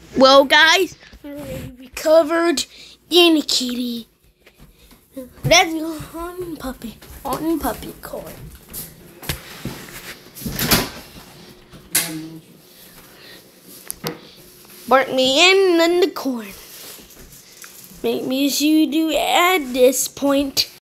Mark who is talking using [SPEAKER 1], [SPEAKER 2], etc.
[SPEAKER 1] Well, guys, I already recovered in a kitty. Let's go on puppy corn. Burnt me in the corn. Make me as you do at this point.